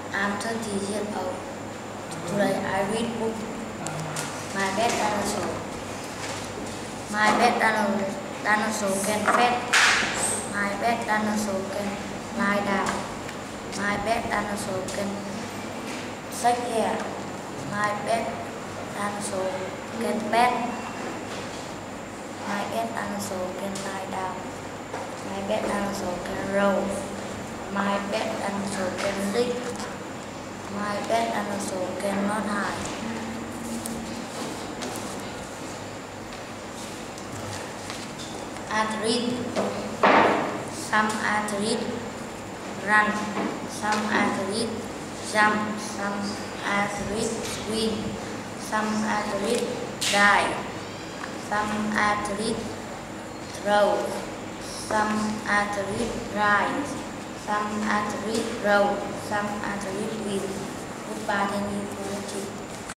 I'm 30 years old. Today I read book. My pet dinosaur. My pet dinosaur can fetch. My pet dinosaur can lie down. My pet dinosaur can shake hair. My pet dinosaur can pet. My pet dinosaur can lie down. My pet dinosaur can roll. My pet dinosaur can lick. My pet dinosaur cannot hide. Athlete. Some athletes run. Some athletes jump. Some athletes swim. Some athletes dive. Some athletes throw. Some athletes rise. Some athletes row. Some athletes win. Goodbye, thank you.